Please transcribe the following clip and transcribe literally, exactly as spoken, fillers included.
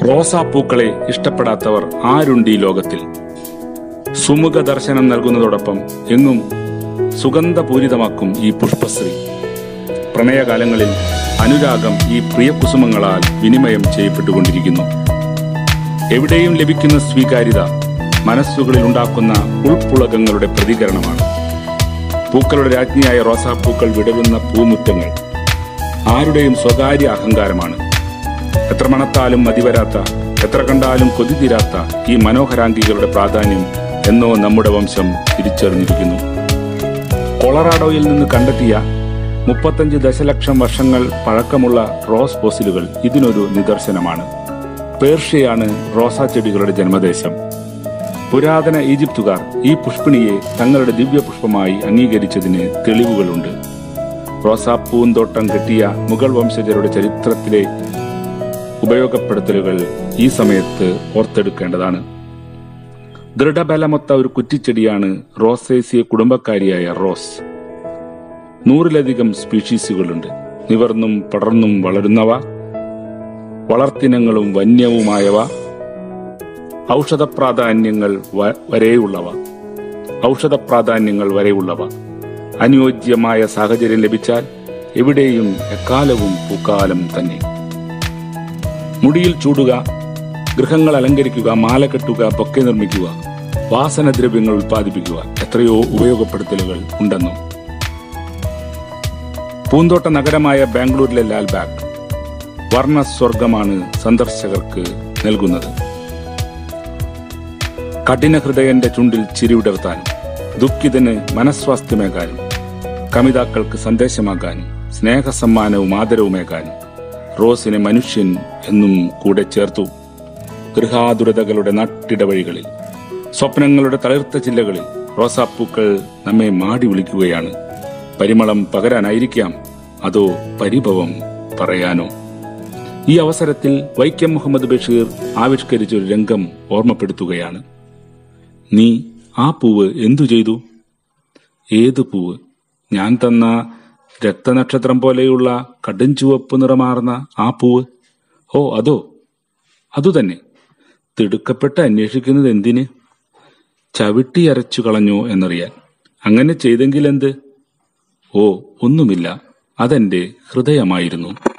റോസാപ്പൂക്കളെ ഇഷ്ടപ്പെടാത്തവർ ആരുണ്ട് ഈ ലോകത്തിൽ? സുമുഖ ദർശനം നൽകുന്നതോടൊപ്പം എങ്ങും സുഗന്ധപൂരിതമാക്കും ഈ പുഷ്പശ്രീ. പ്രണയകാലങ്ങളിൽ അനുരാഗം ഈ പ്രിയകുസുമങ്ങളാൽ വിനിമയം ചെയ്യപ്പെട്ടുകൊണ്ടിരിക്കുന്നു. എവിടെയും ലഭിക്കുന്ന സ്വീകാര്യത മനസ്സുകളിൽ ഉണ്ടാക്കുന്ന ഉൾപ്പുളകങ്ങളുടെ പ്രതികരണമാണ്. പൂക്കളുടെ രാജ്ഞിയായ റോസാപ്പൂക്കൾ വിടരുന്ന പൂമുറ്റങ്ങൾ ആരുടെയും സ്വകാര്യ അഹങ്കാരമാണ്. എത്ര മണത്താലും മതിവരാത്ത, എത്ര കണ്ടാലും കൊതി തീരാത്ത ഈ മനോഹരാംഗികളുടെ പ്രാധാന്യം എന്നോ നമ്മുടെ വംശം തിരിച്ചറിഞ്ഞിരിക്കുന്നു. കൊളറാഡോയിൽ നിന്ന് കണ്ടെത്തിയ മുപ്പത്തഞ്ച് ദശലക്ഷം വർഷങ്ങൾ പഴക്കമുള്ള റോസ് ഫോസിലുകൾ ഇതിനൊരു നിദർശനമാണ്. പേർഷ്യയാണ് റോസാ ചെടികളുടെ ജന്മദേശം. പുരാതന ഈജിപ്തുകാർ ഈ പുഷ്പിണിയെ തങ്ങളുടെ ദിവ്യപുഷ്പമായി അംഗീകരിച്ചതിന് തെളിവുകളുണ്ട്. റോസാപ്പൂന്തോട്ടം കെട്ടിയ മുഗൾ വംശജരുടെ ചരിത്രത്തിലെ ഉപയോഗപ്പെടുത്തലുകൾ ഈ സമയത്ത് ഓർത്തെടുക്കേണ്ടതാണ്. ദൃഢബലമൊത്ത ഒരു കുറ്റിച്ചെടിയാണ് റോസേസിയ കുടുംബക്കാരിയായ റോസ്. നൂറിലധികം സ്പീഷീസുകളുണ്ട്. നിവർന്നും പടർന്നും വളരുന്നവ, വളർത്തിനങ്ങളും വന്യവുമായവ, ഔഷധ പ്രാധാന്യങ്ങൾ വരെയുള്ളവ ഔഷധ പ്രാധാന്യങ്ങൾ വരെയുള്ളവ അനുയോജ്യമായ സാഹചര്യം ലഭിച്ചാൽ എവിടെയും എക്കാലവും പൂക്കാലം തന്നെ. മുടിയിൽ ചൂടുക, ഗൃഹങ്ങൾ അലങ്കരിക്കുക, മാല കെട്ടുക, ബൊക്കെ നിർമ്മിക്കുക, വാസനദ്രവ്യങ്ങൾ ഉൽപ്പാദിപ്പിക്കുക, എത്രയോ ഉപയോഗപ്പെടുത്തലുകൾ ഉണ്ടെന്നു. പൂന്തോട്ട നഗരമായ ബാംഗ്ലൂരിലെ ലാൽബാഗ് വർണ്ണസ്വർഗമാണ് സന്ദർശകർക്ക് നൽകുന്നത്. കഠിന ഹൃദയന്റെ ചുണ്ടിൽ ചിരിവിടർത്താനും ദുഃഖിതന് മനസ്വാസ്ഥ്യമേകാനും കമിതാക്കൾക്ക് സന്ദേശമാകാനും സ്നേഹസമ്മാനവും ആദരവുമേകാനും റോസിനെ മനുഷ്യൻ എന്നും കൂടെ ചേർത്തു. ഗൃഹാതുരതകളുടെ നട്ടിടവഴികളിൽ, സ്വപ്നങ്ങളുടെ തളിർത്ത ജില്ലകളിൽ റോസാപ്പൂക്കൾ നമ്മെ മാടി വിളിക്കുകയാണ്. പരിമളം പകരാനായിരിക്കാം, അതോ പരിഭവം പറയാനോ? ഈ അവസരത്തിൽ വൈക്കം മുഹമ്മദ് ബഷീർ ആവിഷ്കരിച്ചൊരു രംഗം ഓർമ്മപ്പെടുത്തുകയാണ്. നീ ആ പൂവ് എന്തു ചെയ്തു? ഏതു പൂവ്? ഞാൻ തന്ന രക്തനക്ഷത്രം പോലെയുള്ള കടും ചുവപ്പ് നിറമാർന്ന ആ പൂവ്? ഓ അതോ? അതുതന്നെ. തിടുക്കപ്പെട്ട് അന്വേഷിക്കുന്നത് എന്തിന്? ചവിട്ടി അരച്ചു കളഞ്ഞോ എന്നറിയാൻ. അങ്ങനെ ചെയ്തെങ്കിൽ എന്ത്? ഓ ഒന്നുമില്ല, അതെന്റെ ഹൃദയമായിരുന്നു.